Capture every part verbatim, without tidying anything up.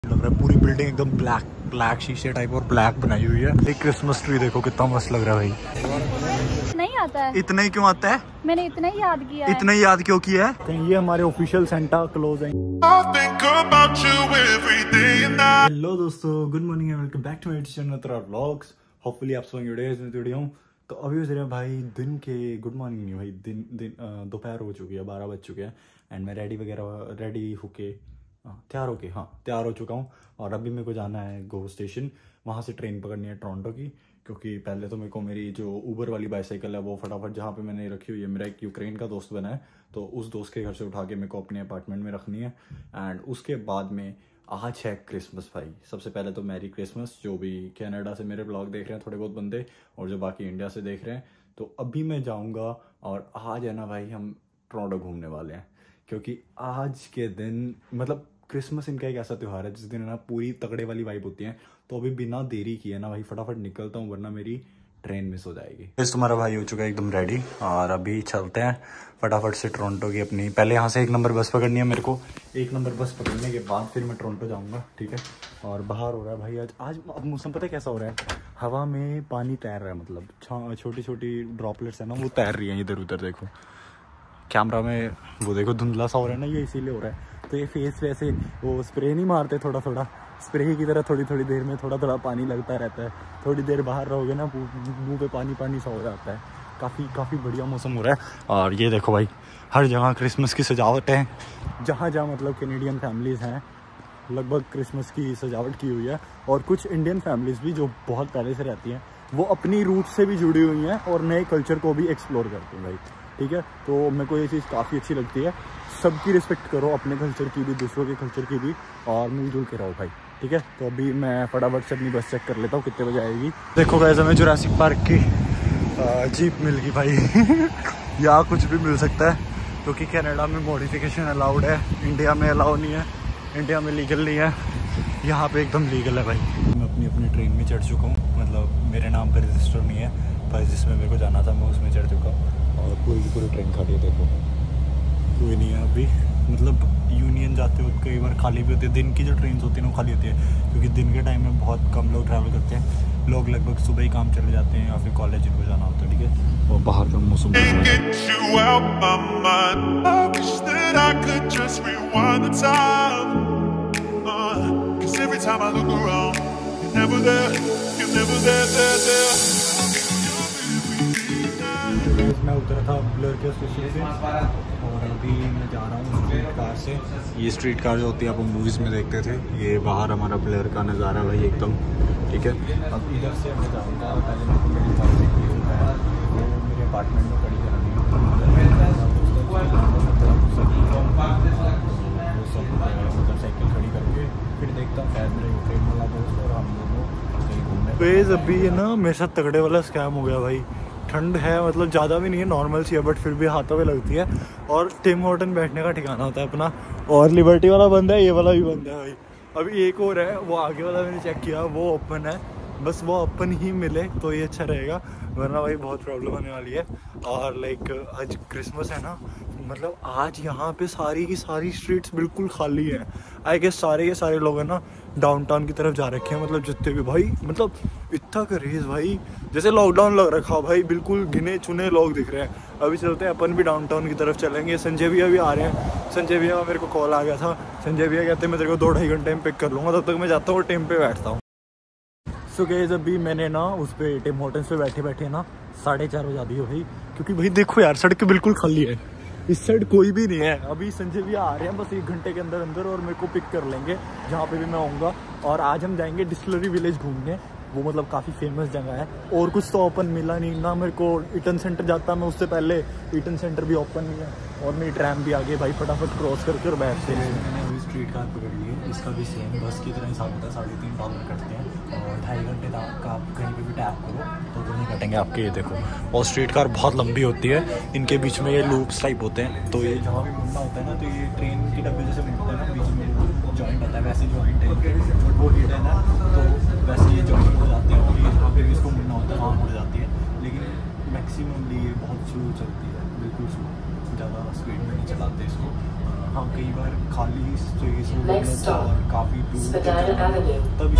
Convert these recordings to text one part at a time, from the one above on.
लग रहा है पूरी बिल्डिंग एकदम ब्लैक ब्लैक शीशे टाइप और ब्लैक बनाई हुई है। एक क्रिसमस ट्री देखो कितना मस्त लग रहा है भाई। नहीं आता है। इतना ही क्यों आता है? मैंने इतना ही याद किया है। इतना ही याद क्यों किया है? कहीं ये हमारे ऑफिशियल सेंटा क्लोज है। हेलो दोस्तों, good morning and welcome back to my channel vlogs. Hopefully आप सब वीडियो हूँ। तो अभी हो रहा भाई दिन के, गुड मॉर्निंग नहीं भाई, दिन दिन दोपहर हो चुकी है, बारह बज चुके हैं एंड मैं रेडी वगैरह रेडी होके तैयार होके हाँ तैयार हो चुका हूँ। और अभी मेरे को जाना है गो स्टेशन, वहाँ से ट्रेन पकड़नी है टोरंटो की। क्योंकि पहले तो मेरे को मेरी जो ऊबर वाली बाईसाइकिल है वो फटाफट जहाँ पे मैंने रखी हुई है, मेरा एक यूक्रेन का दोस्त बना है, तो उस दोस्त के घर से उठा के मेरे को अपने अपार्टमेंट में रखनी है। एंड उसके बाद में आज है क्रिसमस भाई। सबसे पहले तो मैरी क्रिसमस, जो भी कनाडा से मेरे ब्लॉग देख रहे हैं थोड़े बहुत बंदे, और जो बाकी इंडिया से देख रहे हैं। तो अभी मैं जाऊँगा और आज है ना भाई हम टोरंटो घूमने वाले हैं। क्योंकि आज के दिन मतलब क्रिसमस इनका एक ऐसा त्यौहार है जिस दिन ना पूरी तगड़े वाली वाइब होती है। तो अभी बिना देरी किए ना भाई फटाफट निकलता हूँ, वरना मेरी ट्रेन मिस हो जाएगी। इस तुम्हारा भाई हो चुका है एकदम रेडी और अभी चलते हैं फटाफट से टोरंटो की अपनी। पहले यहाँ से एक नंबर बस पकड़नी है मेरे को। एक नंबर बस पकड़ने के बाद फिर मैं टोरंटो जाऊँगा, ठीक है। और बाहर हो रहा है भाई आज आज अब मौसम पता है कैसा हो रहा है? हवा में पानी तैर रहा है, मतलब छोटी छोटी ड्रॉपलेट्स है ना वो तैर रही है इधर उधर। देखो कैमरा में वो देखो धुंधला सा हो रहा है ना, ये इसीलिए हो रहा है। तो ये फेस वैसे वो स्प्रे नहीं मारते, थोड़ा थोड़ा स्प्रे की तरह थोड़ी थोड़ी देर में थोड़ा थोड़ा पानी लगता रहता है। थोड़ी देर बाहर रहोगे ना मुंह पे पानी पानी सा हो जाता है। काफ़ी काफ़ी बढ़िया मौसम हो रहा है। और ये देखो भाई हर जगह क्रिसमस की सजावट है, जहाँ जहाँ मतलब कैनेडियन फैमिलीज़ हैं लगभग क्रिसमस की सजावट की हुई है। और कुछ इंडियन फैमिलीज़ भी जो बहुत पहले से रहती हैं वो अपनी रूट से भी जुड़ी हुई हैं और नए कल्चर को भी एक्सप्लोर करती हैं भाई, ठीक है। तो मेरे को ये चीज़ काफ़ी अच्छी लगती है। सबकी रिस्पेक्ट करो, अपने कल्चर की भी, दूसरों के कल्चर की भी, और मिलजुल के रहो भाई, ठीक है। तो अभी मैं फटाफट से अपनी बस चेक कर लेता हूँ कितने बजे आएगी। देखो गाइस हमें जुरासिक पार्क की जीप मिल गई भाई। यहाँ कुछ भी मिल सकता है क्योंकि तो कनाडा में मॉडिफिकेशन अलाउड है, इंडिया में अलाउ नहीं है, इंडिया में लीगल नहीं है, यहाँ पे एकदम लीगल है भाई। मैं अपनी अपनी ट्रेन में चढ़ चुका हूँ, मतलब मेरे नाम पर रजिस्टर नहीं है पर जिसमें मेरे को जाना था मैं उसमें चढ़ चुका हूँ। और पूरी की पूरी ट्रेन खाली है, देखो कोई नहीं है अभी। मतलब यूनियन जाते वक्त कई बार खाली भी होती है, दिन की जो ट्रेन होती है वो खाली होती है क्योंकि दिन के टाइम में बहुत कम लोग ट्रैवल करते हैं। लोग लगभग सुबह ही काम चले जाते हैं या फिर कॉलेज इनको जाना होता है, ठीक है। और बाहर का मौसम मैं उतरा था ब्लर के स्टेशन से और अभी मैं जा रहा हूँ स्ट्रीट कार से। ये स्ट्रीट कार जो होती है आप मूवीज़ में देखते थे, ये बाहर हमारा ब्लर का नज़ारा भाई एकदम, ठीक है। अब इधर से मैं जाऊँगा, पहले मेरी बाइक वो मेरे अपार्टमेंट में खड़ी करनी है, मोटरसाइकिल खड़ी करके फिर देखता हूँ शायद मेरे ट्रेन वाला दोस्त और हम दोनों कहीं घूमने। बेस अभी है ना मेरे साथ तगड़े वाला स्कैम हो गया भाई। ठंड है, मतलब ज़्यादा भी नहीं है, नॉर्मल सी है, बट फिर भी हाथों में लगती है। और टिम हॉर्टन बैठने का ठिकाना होता है अपना, और लिबर्टी वाला बंद है, ये वाला भी बंद है भाई। अभी एक और है, वो आगे वाला मैंने चेक किया वो ओपन है, बस वो ओपन ही मिले तो ये अच्छा रहेगा, वरना भाई बहुत प्रॉब्लम होने वाली है। और लाइक आज क्रिसमस है ना, मतलब आज यहाँ पे सारी की सारी स्ट्रीट्स बिल्कुल खाली हैं। आई गेस सारे के सारे लोग हैं ना डाउनटाउन की तरफ जा रखे हैं, मतलब जितने भी भाई, मतलब इतना क्रेज भाई, जैसे लॉकडाउन लग रखा हो भाई। बिल्कुल गिने चुने लोग दिख रहे हैं। अभी चलते हैं अपन भी डाउनटाउन की तरफ चलेंगे। संजय भैया भी आ रहे हैं। संजय भैया का मेरे को कॉल आ गया था, संजय भैया कहते हैं मैं तेरे को दो ढाई घंटे में पिक कर लूँगा, तब तक मैं जाता हूँ और टेम पे बैठता हूँ। सो गाइस अभी मैंने ना उस पर टिम हॉर्टन्स पे बैठे बैठे ना साढ़े चार बजा दी है भाई। क्योंकि भाई देखो यार सड़क बिल्कुल खाली है, इस साइड कोई भी नहीं है। अभी संजय भैया आ रहे हैं बस एक घंटे के अंदर अंदर और मेरे को पिक कर लेंगे जहाँ पे भी मैं आऊँगा। और आज हम जाएंगे डिस्टिलरी विलेज घूमने, वो मतलब काफ़ी फेमस जगह है। और कुछ तो ओपन मिला नहीं ना मेरे को। ईटन सेंटर जाता मैं उससे पहले, ईटन सेंटर भी ओपन नहीं है और मेरी ट्रैम भी आ गई भाई। फटाफट क्रॉस करके और बैठते हैं। मैंने अभी स्ट्रीट कार पकड़ ली है, इसका भी सेम बस की तरह हिसाब होता है, साढ़े तीन डॉलर कटते हैं और ढाई घंटे तक आप कहीं पर भी टैप करो तो वो नहीं कटेंगे आपके, ये देखो। और स्ट्रीट कार बहुत लंबी होती है, इनके बीच में ये लूप्स टाइप होते हैं, तो ये जहाँ भी मुड़ना होता है ना तो ये ट्रेन के डब्बे जैसे मुड़ते हैं ना, बीच में जॉइंट आता है, वैसे जॉइंट है वो हिडन है, तो वैसे ये जॉइंट हो जाते हैं और ये जहाँ पे भी इसको मुड़ना होता है वहाँ मुड़ जाती है। लेकिन मैक्सिममली ये बहुत स्लो चलती है, बिल्कुल स्लो, ज़्यादा स्पीड में नहीं चलाते इसको। यहाँ कई बार खाली स्पेस और काफ़ी दूर तब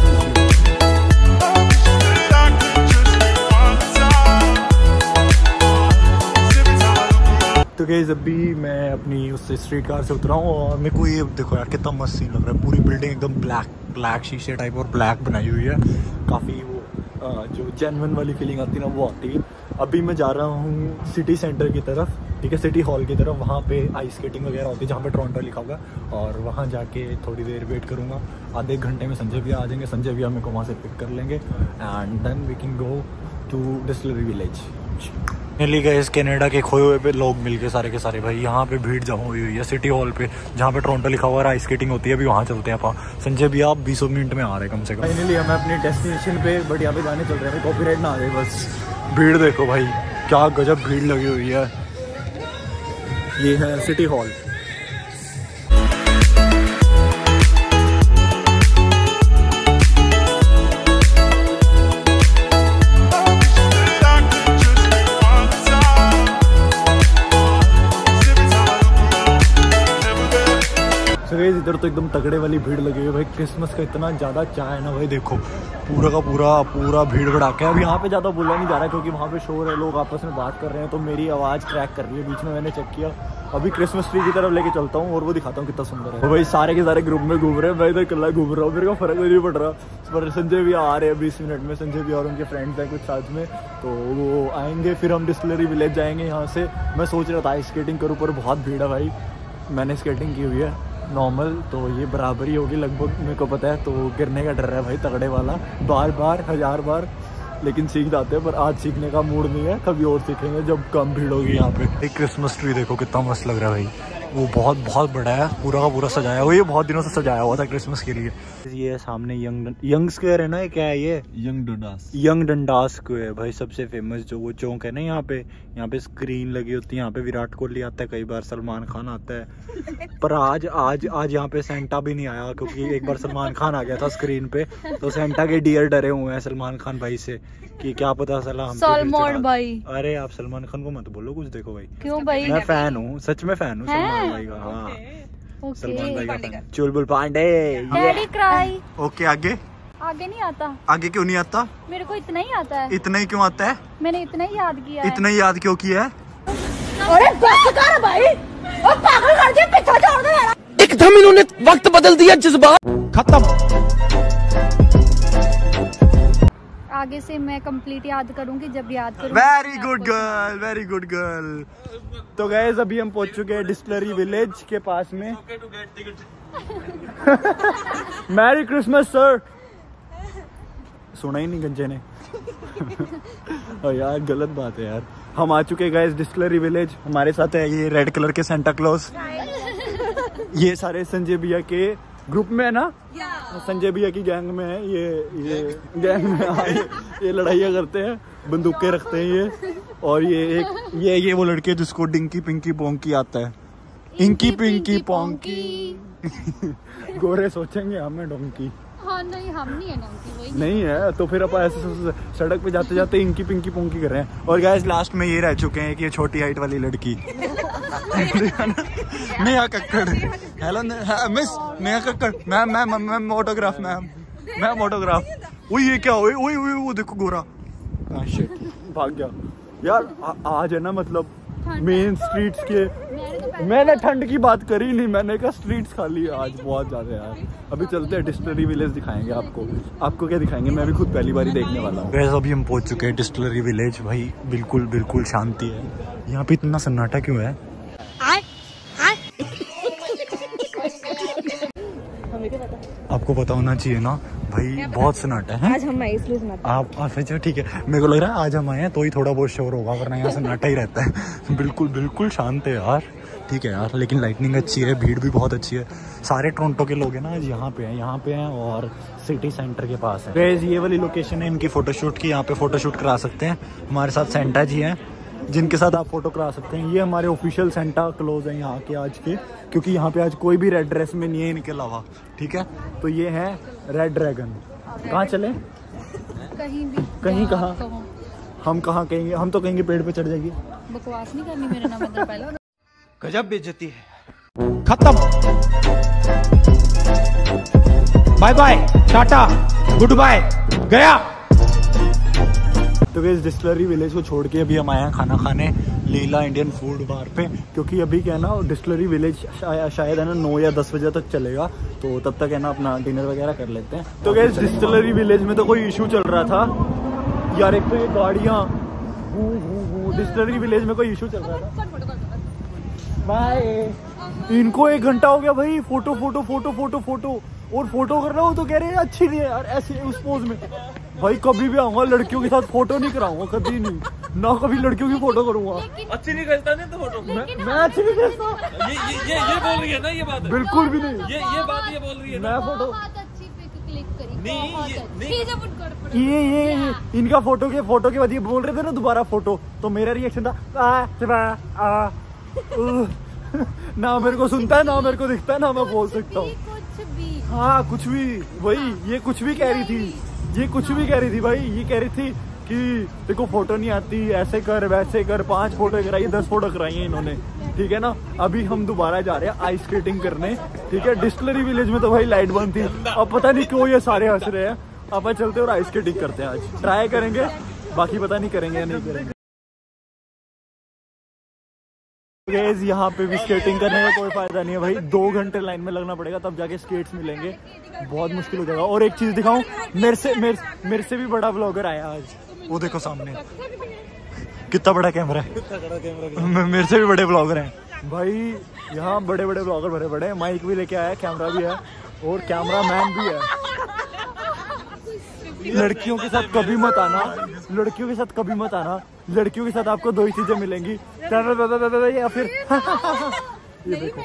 तो गाइस अभी मैं अपनी उससे स्ट्रीट कार से उतरा हूँ और मेरे को ये देखो यार कितना मस्त सीन लग रहा है। पूरी बिल्डिंग एकदम ब्लैक ब्लैक शीशे टाइप और ब्लैक बनाई हुई है। काफ़ी वो जो जेन्युइन वाली फीलिंग आती है ना वो आती है। अभी मैं जा रहा हूँ सिटी सेंटर की तरफ, ठीक है, सिटी हॉल की तरफ। वहाँ पे आइस स्केटिंग वगैरह होती है जहाँ पे टोरंटो लिखा होगा और वहाँ जाके थोड़ी देर वेट करूँगा। आधे एक घंटे में संजय भैया आ जाएंगे। संजय भैया मेरे को वहाँ से पिक कर लेंगे and then we can go to distillery village. मिली गए इस कनाडा के खोए हुए पे लोग मिलके सारे के सारे भाई। यहाँ पे भीड़ जमा हुई हुई है सिटी हॉल पे जहाँ पे टोरंटो लिखा हुआ है, आइस स्केटिंग होती है। अभी वहाँ चलते हैं अपन। संजय भैया आप बीस मिनट में आ रहे हैं कम से कम। फाइनली हम अपने डेस्टिनेशन पे बट यहाँ पे जाने चल रहे हैं, कॉपीराइट ना आ जाए बस। भीड़ देखो भाई क्या गजब भीड़ लगी हुई है। ये है सिटी हॉल। इधर तो एकदम तगड़े वाली भीड़ लगी हुई है भाई। क्रिसमस का इतना ज़्यादा चाह है ना भाई। देखो पूरा का पूरा पूरा भीड़ भड़ाका है। अब यहाँ पे ज़्यादा बोला नहीं जा रहा है क्योंकि वहाँ पे शोर है, लोग आपस में बात कर रहे हैं तो मेरी आवाज़ क्रैक कर रही है। बीच में मैंने चेक किया। अभी क्रिसमस ट्री की तरफ लेके चलता हूँ और वो दिखाता हूँ कितना सुंदर है। तो भाई सारे के सारे ग्रुप में घूम रहे हैं, मैं इधर कल्ला घूम रहा हूँ। मेरे को फर्क नहीं पड़ रहा। पर संजय भी आ रहे हैं बीस मिनट में। संजय भी और उनके फ्रेंड्स हैं कुछ साथ में, तो वो आएंगे। फिर हम डिस्टिलरी विलेज जाएंगे यहाँ से। मैं सोच रहा था स्केटिंग करूँ पर बहुत भीड़ है भाई। मैंने स्केटिंग की हुई है नॉर्मल, तो ये बराबरी होगी लगभग मेरे को पता है। तो गिरने का डर है भाई तगड़े वाला, बार बार हजार बार, लेकिन सीख जाते हैं। पर आज सीखने का मूड नहीं है, कभी और सीखेंगे जब कम भीड़ होगी यहाँ पे। एक क्रिसमस ट्री देखो कितना मस्त लग रहा है भाई। वो बहुत बहुत बड़ा है, पूरा का पूरा सजाया हुआ। ये बहुत दिनों से सजाया हुआ था क्रिसमस के लिए। ये सामने यंग यंग स्क्वायर है ना, ये क्या है? ये Yonge Dundas Yonge Dundas Square भाई। सबसे फेमस जो वो चौक है ना यहाँ पे, यहाँ पे स्क्रीन लगी होती है। यहाँ पे विराट कोहली आता है, कई बार सलमान खान आता है। पर आज आज आज यहाँ पे सेंटा भी नहीं आया क्योंकि एक बार सलमान खान आ गया था स्क्रीन पे। तो सेंटा के डियर डरे हुए हैं सलमान खान भाई से कि क्या पता सला हम सलमान भाई। अरे आप सलमान खान को मत बोलो कुछ। देखो भाई क्यों भाई? मैं फैन हूँ, सच में फैन हूँ सलमान भाई का। हाँ सलमान भाई का फैन। Chulbul Pandey. Daddy cry. Okay आगे आगे नहीं आता। आगे क्यों नहीं आता? मेरे को इतना ही आता है। इतना ही क्यों आता है? मैंने इतना ही याद किया है। इतना ही याद क्यों किया है? अरे बस कर भाई, और पागल कर दिया, पीछे छोड़ दे यार। एकदम इन्होंने वक्त बदल दिया, जज्बात खत्म। आगे से मैं कंप्लीट याद करूंगी जब याद करूंगी। Very good girl, very good girl. तो गाइस अभी हम पहुंच चुके हैं डिस्टिलरी विलेज के पास में। Merry Christmas sir. सुना ही नहीं गंजे ने। और यार गलत बात है यार। हम आ चुके हैं गाइस डिस्टिलरी विलेज। हमारे साथ है ये रेड कलर के सेंटा क्लॉज। ये सारे संजय भैया के ग्रुप में है ना, संजय भैया की गैंग में है ये। ये गैंग में आए, ये लड़ाइयाँ करते हैं, बंदूकें रखते हैं ये। और ये एक ये ये वो लड़के जिसको डिंकी पिंकी पोंकी आता है। Inky pinky ponky. गोरे सोचेंगे हमें डोंकी। हाँ नहीं, हम नहीं है डोंकी, वही नहीं है। तो फिर अपन ऐसे सड़क पे जाते जाते इंकी पिंकी पोंकी कर रहे हैं। और गाइस लास्ट में ये रह चुके हैं कि ये छोटी हाइट वाली लड़की Neha Kakkar. Hello miss Neha Kakkar ma'am. Ma'am ma'am autograph ma'am ma'am autograph. वही ये क्या हुई? वही वही वो देखो गोरा। हाँ शिट भाग गया यार। आ, आज है ना मतलब मेन स्ट्रीट्स के। मैंने ठंड की बात करी नहीं, मैंने कहा स्ट्रीट्स खाली है आज बहुत ज्यादा यार। अभी चलते हैं डिस्टिलरी विलेज दिखाएंगे आपको। आपको क्या दिखाएंगे? मैं भी खुद पहली बार ही देखने वाला हूँ। वैसे अभी हम पहुंच चुके हैं डिस्टिलरी विलेज भाई। बिल्कुल बिल्कुल शांति है यहाँ पे। इतना सन्नाटा क्यों है? आपको पता होना चाहिए ना भाई, बहुत सन्नाटा है। आज हम आए इसलिए सन्नाटा। आप अच्छा ठीक है, मेरे को लग रहा है आज हम आए हैं तो ही थोड़ा बहुत शोर होगा, वरना यहाँ सन्नाटा ही रहता है। बिल्कुल बिल्कुल शांत है यार। ठीक है यार, लेकिन लाइटनिंग अच्छी है, भीड़ भी बहुत अच्छी है। सारे टोरंटो के लोग हैं ना आज यहाँ पे हैं, यहाँ पे हैं और सिटी सेंटर के पास है। गाइस ये वाली लोकेशन है इनकी फोटोशूट की। यहाँ पे फोटोशूट करा सकते हैं। हमारे साथ सेंटा जी हैं जिनके साथ आप फोटो करा सकते हैं। ये हमारे ऑफिशियल सेंटा क्लोज है यहाँ के आज के, क्योंकि यहाँ पे आज कोई भी रेड ड्रेस में नहीं है इनके अलावा। ठीक है, तो ये है रेड ड्रैगन। कहाँ चले? कहीं भी। कहीं कहाँ? हम कहाँ कहेंगे? हम तो कहेंगे पेड़ पे चढ़ जाएगी। बकवास नहीं करनी मेरा नाम है। पहले गजब बेइज्जती है। खत्म, bye bye, ta-ta, goodbye, गया। तो गाइस डिस्टिलरी विलेज को छोड़ के अभी हम आए हैं खाना खाने लीला इंडियन फूड बार पे, क्योंकि अभी क्या है ना डिस्टिलरी विलेज शाय, शायद है ना नौ या दस बजे तक चलेगा, तो तब तक है ना अपना डिनर वगैरह कर लेते हैं। तो गाइस डिस्टिलरी विलेज में तो कोई इशू चल रहा था यार, एक तो ये गाड़ियाँ, डिस्टिलरी विलेज में कोई इशू चल रहा था। बाय, इनको एक घंटा हो गया भाई photo photo photo photo photo और फोटो कर रहा हूँ तो कह रहे हैं अच्छी नहीं है यार ऐसे उस पोज में। भाई कभी भी आऊंगा लड़कियों के साथ फोटो नहीं कराऊंगा, कभी नहीं, ना कभी लड़कियों की फोटो करूंगा। अच्छी नहीं करता नहीं तो फोटो मैं, मैं अच्छी नहीं करता। ये ये ये ये बोल रही है ना, ये बात है। बिल्कुल भी नहीं, ये ये बात ये बोल रही है ना। मैं फोटो अच्छी पिक क्लिक करी, नहीं ये नहीं ये ये ये इनका फोटो के फोटो के बाद ये बोल रहे थे ना दोबारा फोटो, तो मेरा रिएक्शन था आ, आ, आ, उ, ना मेरे को सुनता है ना मेरे को दिखता है ना मैं बोल सकता हूँ। कुछ भी, हाँ कुछ भी, वही ये कुछ भी कह रही थी, ये कुछ भी कह रही थी भाई, ये कह रही थी कि देखो फोटो नहीं आती, ऐसे कर वैसे कर, पांच फोटो कराई, दस फोटो कराई है इन्होंने, ठीक है ना। अभी हम दोबारा जा रहे हैं आइस स्केटिंग करने, ठीक है। डिस्टिलरी विलेज में तो भाई लाइट बंद थी, अब पता नहीं क्यों ये सारे हंस रहे हैं। अब चलते और आइस स्केटिंग करते हैं, आज ट्राई करेंगे, बाकी पता नहीं करेंगे या नहीं करेंगे। गाइस यहाँ पे भी स्केटिंग करने का कोई फायदा नहीं है भाई, दो घंटे लाइन में लगना पड़ेगा तब जाके स्केट्स मिलेंगे, बहुत मुश्किल हो जाएगा। और एक चीज दिखाऊं, मेरे से मेरे, मेरे से भी बड़ा ब्लॉगर आया आज, वो देखो सामने कितना बड़ा कैमरा है, मेरे से भी बड़े ब्लॉगर हैं भाई। यहाँ बड़े बड़े ब्लॉगर भरे बड़े हैं, माइक भी लेके आया, कैमरा भी है और कैमरा मैन भी है। लड़कियों के साथ कभी मत आना, लड़कियों के साथ कभी मत आना, लड़कियों के साथ आपको दो ही चीजें मिलेंगी, या फिर ये देखो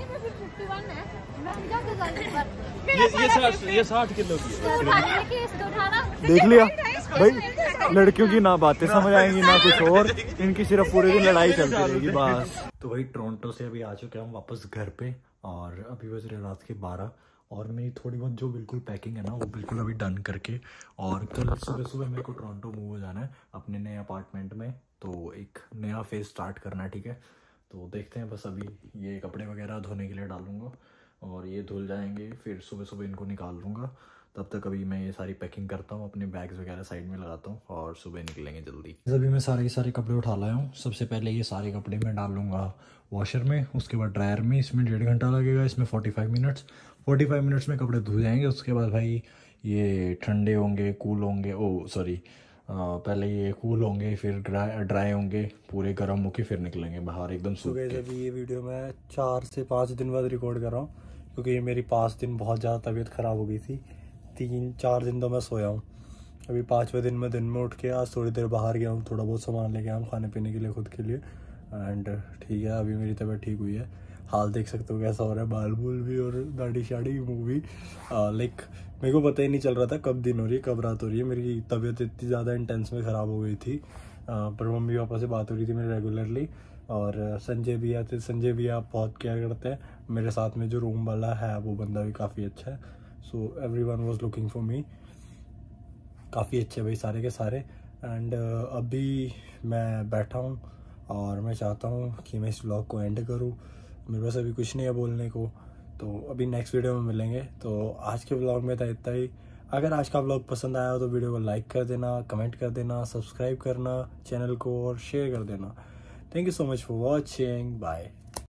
ये ये साठ ये साठ किलो की देख लिया भाई, लड़कियों की ना बातें समझ आएंगी ना कुछ और, इनकी सिर्फ पूरे दिन लड़ाई चलती रहेगी बस। तो भाई टोरंटो से अभी आ चुके हैं हम वापस घर पे, और अभी बज रहे रात के बारह, और मेरी थोड़ी बहुत जो बिल्कुल पैकिंग है ना वो बिल्कुल अभी डन करके, और कल सुबह सुबह मेरे को टोरंटो मूव हो जाना है अपने नए अपार्टमेंट में, तो एक नया फेज स्टार्ट करना है, ठीक है। तो देखते हैं, बस अभी ये कपड़े वगैरह धोने के लिए डालूंगा और ये धुल जाएंगे, फिर सुबह सुबह इनको निकाल लूँगा। तब तक अभी मैं ये सारी पैकिंग करता हूँ, अपने बैग्स वगैरह साइड में लगाता हूँ और सुबह निकलेंगे जल्दी। अभी मैं सारे के सारे कपड़े उठा लाया हूँ। सबसे पहले ये सारे कपड़े मैं डाल लूँगा वॉशर में, उसके बाद ड्रायर में, इसमें डेढ़ घंटा लगेगा, इसमें forty five minutes forty five minutes में कपड़े धुल जाएंगे। उसके बाद भाई ये ठंडे होंगे, कूल होंगे, ओ सॉरी पहले ये कूल होंगे, फिर ड्राई ड्राई होंगे, पूरे गर्म होके फिर निकलेंगे बाहर एकदम सूख के। अभी ये वीडियो मैं चार से पाँच दिन बाद रिकॉर्ड कर रहा हूँ, क्योंकि ये मेरी पाँच दिन बहुत ज़्यादा तबीयत ख़राब हो गई थी, तीन चार दिन तो मैं सोया हूँ। अभी पाँचवें दिन में दिन में उठ के आज थोड़ी देर बाहर गया हूँ, थोड़ा बहुत सामान लेके आया हूँ खाने पीने के लिए खुद के लिए, एंड ठीक है अभी मेरी तबीयत ठीक हुई है। हाल देख सकते हो कैसा हो रहा है, बाल बूल भी और दाढ़ी शाड़ी मुँह भी, लाइक मेरे को पता ही नहीं चल रहा था कब दिन हो रही है कब रात हो रही है। मेरी तबीयत इतनी ज़्यादा इंटेंस में ख़राब हो गई थी, आ, पर मम्मी पापा से बात हो रही थी मेरी रेगुलरली, और संजय भी आते, संजय भी आप बहुत केयर करते हैं, मेरे साथ में जो रूम वाला है वो बंदा भी काफ़ी अच्छा है। So everyone was looking for me, काफ़ी अच्छे भाई सारे के सारे। एंड uh, अभी मैं बैठा हूँ और मैं चाहता हूँ कि मैं इस व्लॉग को एंड करूँ, मेरे पास अभी कुछ नहीं है बोलने को, तो अभी नेक्स्ट वीडियो में मिलेंगे। तो आज के व्लॉग में था इतना ही। अगर आज का व्लॉग पसंद आया हो तो वीडियो को लाइक कर देना, कमेंट कर देना, सब्सक्राइब करना चैनल को और शेयर कर देना। Thank you so much for watching, bye.